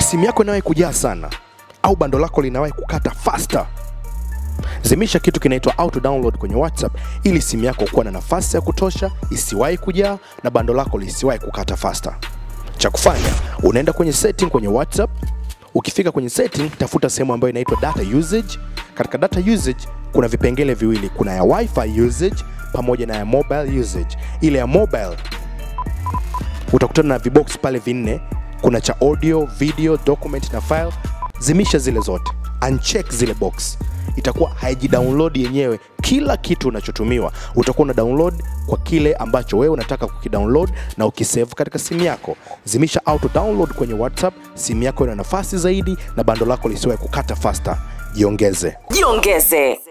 simu yako inawahi kujaa sana au bando lako linawahi kukata faster, zimisha kitu kinaitwa auto download kwenye WhatsApp ili simu yako kuwa na nafasi ya kutosha, isiwahi kujaa na bando lako lisiwahi kukata faster. Cha kufanya, unaenda kwenye setting kwenye WhatsApp. Ukifika kwenye setting, tafuta sehemu ambayo inaitwa data usage. Katika data usage kuna vipengele viwili, kuna ya wifi usage pamoja na ya mobile usage. Ile ya mobile utakutana na vibox pale vinne, kuna cha audio, video, document na file. Zimisha zile zote, uncheck zile box. Itakuwa haiji-download yenyewe kila kitu unachotumiwa. Utakuwa una download kwa kile ambacho wewe unataka kukidownload na ukisave katika simu yako. Zimisha auto download kwenye WhatsApp, simu yako ina nafasi zaidi na bando lako lisiwahi kukata faster. Jiongeze.